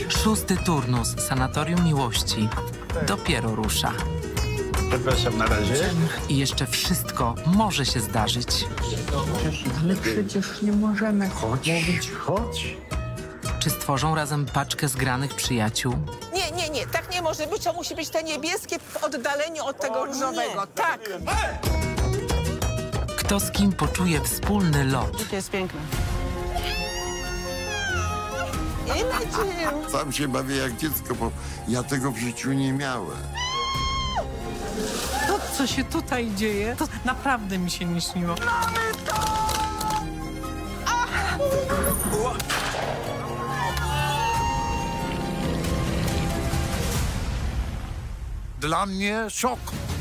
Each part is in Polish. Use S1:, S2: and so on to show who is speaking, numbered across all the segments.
S1: Szósty turnus Sanatorium Miłości dopiero rusza.
S2: Przepraszam, na razie.
S1: I jeszcze wszystko może się zdarzyć.
S3: Ale przecież nie możemy mówić.
S2: Chodź.
S1: Czy stworzą razem paczkę zgranych przyjaciół?
S4: Nie, tak nie może być. To musi być te niebieskie w oddaleniu od tego różowego. Tak.
S1: Kto z kim poczuje wspólny lot?
S4: To jest piękne. I lecimy.
S5: Sam się bawię jak dziecko, bo ja tego w życiu nie miałem.
S6: To, co się tutaj dzieje, to naprawdę mi się nie śniło.
S5: Dla mnie szok.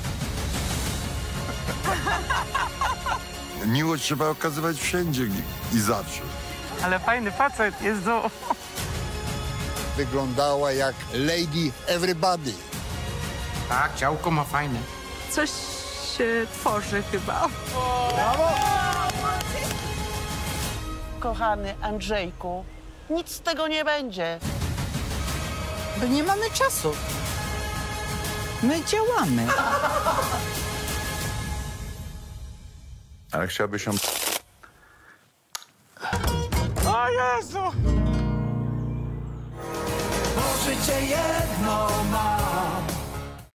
S5: Miłość trzeba okazywać wszędzie i zawsze.
S6: Ale fajny facet jest do...
S7: Wyglądała jak Lady Everybody.
S1: Tak, ciałko ma fajne.
S3: Coś się tworzy chyba.
S4: Kochany Andrzejku, nic z tego nie będzie.
S3: Bo nie mamy czasu. My działamy.
S5: Ale chciałbyś ją...
S6: O Jezu!
S8: Bo życie jedno ma.